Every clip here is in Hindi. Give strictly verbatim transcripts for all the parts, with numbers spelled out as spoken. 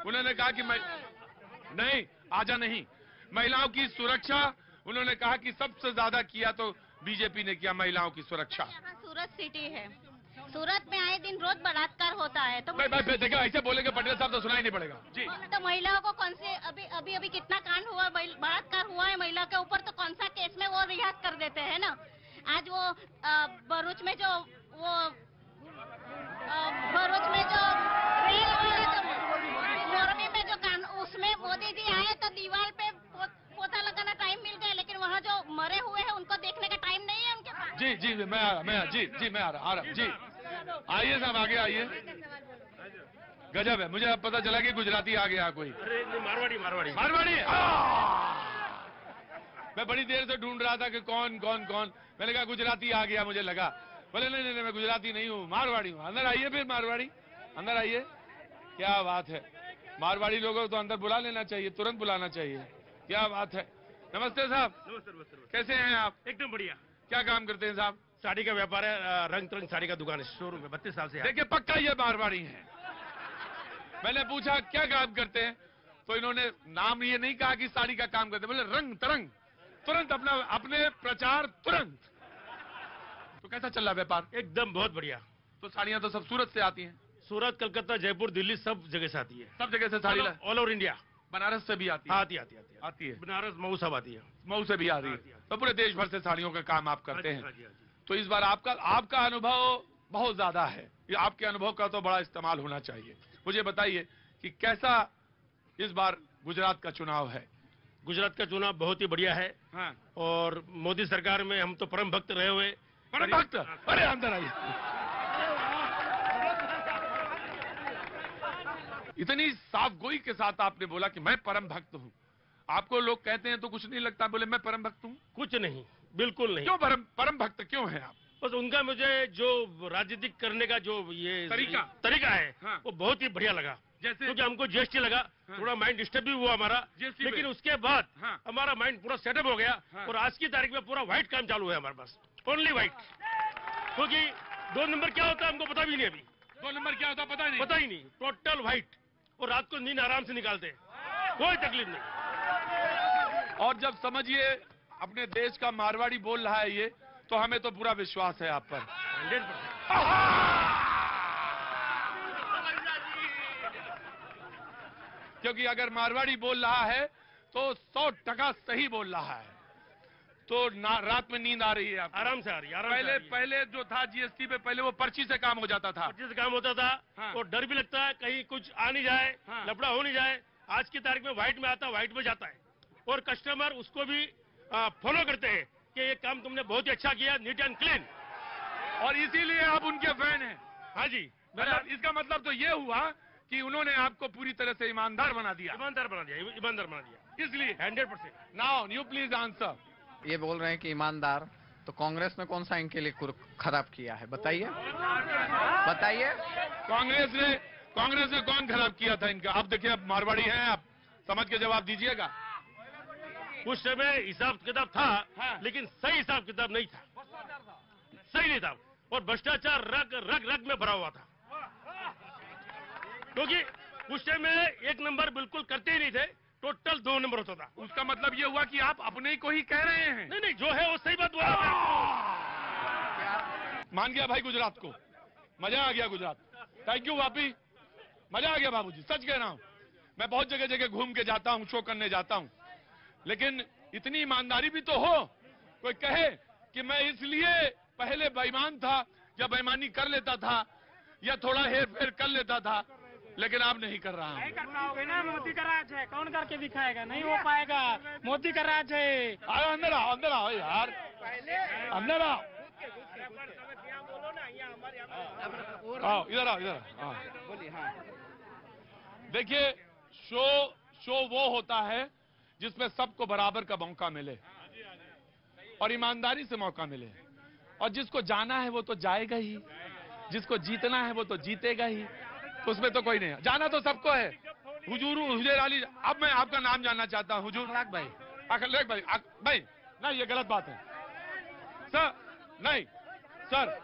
उन्होंने कहा कि मैं नहीं आजा नहीं, महिलाओं की सुरक्षा उन्होंने कहा कि सबसे ज्यादा किया तो बीजेपी ने किया महिलाओं की सुरक्षा। यहाँ सूरत सिटी है, सूरत में आए दिन रोज बलात्कार होता है, तो देखो ऐसे बोलेंगे पटेल साहब तो सुनाई नहीं पड़ेगा जी। तो महिलाओं को कौन से अभी अभी अभी कितना कांड हुआ, बलात्कार हुआ है महिला के ऊपर, तो कौन सा केस में वो रिहा कर देते हैं ना। आज वो भरूच में जो वो भरूच में जो रेल वाले जो मोरबी में जो कांड, उसमें मोदी जी आए तो दीवार पे पोता लगाना टाइम मिल गया, लेकिन वहाँ जो मरे हुए हैं उनको देखने का टाइम नहीं है उनके पास। जी जी मैं आ रहा मैं जी जी मैं आ रहा आ रहा जी आइए साहब आगे आइए। गजब है, मुझे अब पता चला कि गुजराती आ गया कोई। अरे मारवाड़ी मारवाड़ी मारवाड़ी मैं बड़ी देर से ढूंढ रहा था कि कौन कौन कौन, मैंने कहा गुजराती आ गया, मुझे लगा। बोले नहीं नहीं मैं गुजराती नहीं हूँ, मारवाड़ी हूँ। अंदर आइए फिर मारवाड़ी, अंदर आइए। क्या बात है, मारवाड़ी लोगों को तो अंदर बुला लेना चाहिए, तुरंत बुलाना चाहिए। क्या बात है। नमस्ते साहब। नमस्ते नमस्ते। कैसे हैं आप? एकदम बढ़िया। क्या काम करते हैं साहब? साड़ी का व्यापार है, रंग तरंग साड़ी का दुकान है, शोरूम है, बत्तीस साल से। देखिए पक्का ये मारवाड़ी है। मैंने पूछा क्या काम करते हैं, तो इन्होंने नाम ये नहीं कहा कि साड़ी का काम करते, बोले रंग तरंग, तुरंत अपना अपने प्रचार तुरंत। तो कैसा चल रहा व्यापार? एकदम बहुत बढ़िया। तो साड़ियां तो सब सूरत से आती हैं? सूरत, कलकत्ता, जयपुर, दिल्ली, सब जगह से आती है। सब जगह से sari? All over India. Banaras से भी आती है? आती आती आती आती है। बनारस मऊ सब आती है। मऊ से भी आ रही है। तो पूरे देश भर से साड़ियों का काम आप करते हैं। तो इस बार आपका आपका अनुभव बहुत ज्यादा है, ये आपके अनुभव का तो बड़ा इस्तेमाल होना चाहिए। मुझे बताइए कि कैसा इस बार गुजरात का चुनाव है? गुजरात का चुनाव बहुत ही बढ़िया है। हाँ। और मोदी सरकार में हम तो परम भक्त रहे हुए। परम भक्त? अरे अंदर आइए। इतनी साफ गोई के साथ आपने बोला कि मैं परम भक्त हूँ। आपको लोग कहते हैं तो कुछ नहीं लगता, बोले मैं परम भक्त हूँ? कुछ नहीं, बिल्कुल नहीं। क्यों परम परम भक्त क्यों हैं आप? बस उनका मुझे जो राजनीतिक करने का जो ये तरीका तरीका है, हाँ। वो बहुत ही बढ़िया लगा। जैसे क्योंकि हमको जीएसटी लगा, हाँ। थोड़ा माइंड डिस्टर्ब भी हुआ हमारा, लेकिन उसके बाद हाँ। हमारा माइंड पूरा सेटअप हो गया। हाँ। और आज की तारीख में पूरा व्हाइट काम चालू है हमारे पास, ओनली व्हाइट। क्योंकि दो नंबर क्या होता है हमको पता भी नहीं, अभी दो नंबर क्या होता पता नहीं पता ही नहीं टोटल व्हाइट। और रात को नींद आराम से निकालते हैं, कोई तकलीफ नहीं। और जब समझिए अपने देश का मारवाड़ी बोल रहा है ये, तो हमें तो पूरा विश्वास है आप पर। Hundred percent. क्योंकि अगर मारवाड़ी बोल रहा है तो सौ टका सही बोल रहा है। तो रात में नींद आ रही है आपको? आराम से आ रही है। आराम पहले से आ रही है। पहले जो था जीएसटी पे, पहले वो पर्ची से काम हो जाता था। पर्ची से काम होता था। हाँ। और डर भी लगता है कहीं कुछ आ नहीं जाए, हाँ। लफड़ा हो नहीं जाए। आज की तारीख में व्हाइट में आता है, व्हाइट में जाता है। और कस्टमर उसको भी फॉलो करते हैं कि ये काम तुमने बहुत ही अच्छा किया, नीट एंड क्लीन। और इसीलिए आप उनके फैन हैं? हाँ जी। मतलब इसका मतलब तो ये हुआ कि उन्होंने आपको पूरी तरह से ईमानदार बना दिया। ईमानदार बना दिया, ईमानदार बना दिया, इसलिए hundred percent. Now you please answer. ये बोल रहे हैं कि ईमानदार, तो कांग्रेस ने कौन सा इनके लिए खराब किया है? बताइए बताइए। कांग्रेस ने कांग्रेस ने कौन खराब किया था इनका? अब देखिए, अब मारवाड़ी हैं आप, समझ के जवाब दीजिएगा। उस समय हिसाब किताब था, हाँ। लेकिन सही हिसाब किताब नहीं था, सही नहीं था। और भ्रष्टाचार रग रग रग में भरा हुआ था। क्योंकि उस समय एक नंबर बिल्कुल करते ही नहीं थे, टोटल दो नंबर होता था। उसका मतलब ये हुआ कि आप अपने को ही कह रहे हैं? नहीं नहीं, जो है वो सही बात बोला है। मान गया भाई गुजरात को, मजा आ गया गुजरात। थैंक यू वापी, मजा आ गया बाबूजी, सच कह रहा हूं। मैं बहुत जगह जगह घूम के जाता हूं, शो करने जाता हूं, लेकिन इतनी ईमानदारी भी तो हो। कोई कहे कि मैं इसलिए पहले बेईमान था या बेईमानी कर लेता था या थोड़ा हेर फेर कर लेता था, लेकिन आप नहीं कर रहा हूं। नहीं कर पाओगे ना, मोदी का राज है, कौन करके दिखाएगा? नहीं हो पाएगा, मोदी का राज है। आओ अंदर आओ, अंदर आओ यार, अंदर आओ, आओ इधर आओ, इधर आओ। बोलिए। हाँ देखिए, शो शो वो होता है जिसमें सबको बराबर का मौका मिले और ईमानदारी से मौका मिले। और जिसको जाना है वो तो जाएगा ही, जिसको जीतना है वो तो जीतेगा ही, तो उसमें तो कोई नहीं है। जाना तो सबको है। हुजूर हुजैर अली, अब मैं आपका नाम जानना चाहता हूँ। हुजूर अखलाक भाई। अखलाक भाई, भाई नहीं, ये गलत बात है सर, नहीं सर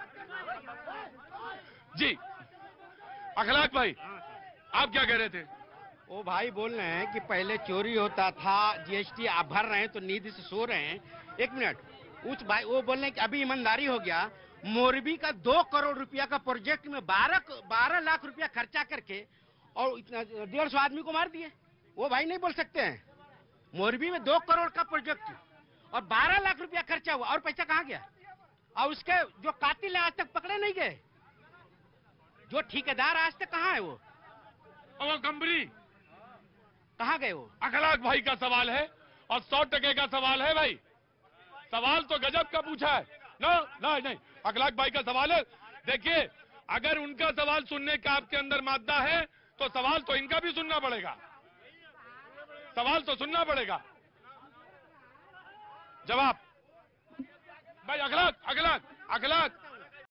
जी। अखलाक भाई, आप क्या कह रहे थे? वो भाई बोल रहे हैं कि पहले चोरी होता था, जीएसटी आप भर रहे हैं तो नींद से सो रहे हैं। एक मिनट, उस भाई वो बोल रहे हैं कि अभी ईमानदारी हो गया। मोरबी का दो करोड़ रुपया का प्रोजेक्ट में बारह बारह लाख रुपया खर्चा करके और इतना डेढ़ सौ आदमी को मार दिए। वो भाई नहीं बोल सकते हैं। मोरबी में दो करोड़ का प्रोजेक्ट और बारह लाख रुपया खर्चा हुआ, और पैसा कहाँ गया? और उसके जो कातिल आज तक पकड़े नहीं गए, जो ठेकेदार आज तक कहाँ है? वो वो कंपनी कहाँ गए? वो अखलाक भाई का सवाल है और सौ टके का सवाल है भाई। सवाल तो गजब का पूछा है। नो नहीं नहीं, अखलाक भाई का सवाल है। देखिए, अगर उनका सवाल सुनने का आपके अंदर मादा है तो सवाल तो इनका भी सुनना पड़ेगा। सवाल तो सुनना पड़ेगा। जवाब भाई, अखलाक अखलाक अखलाक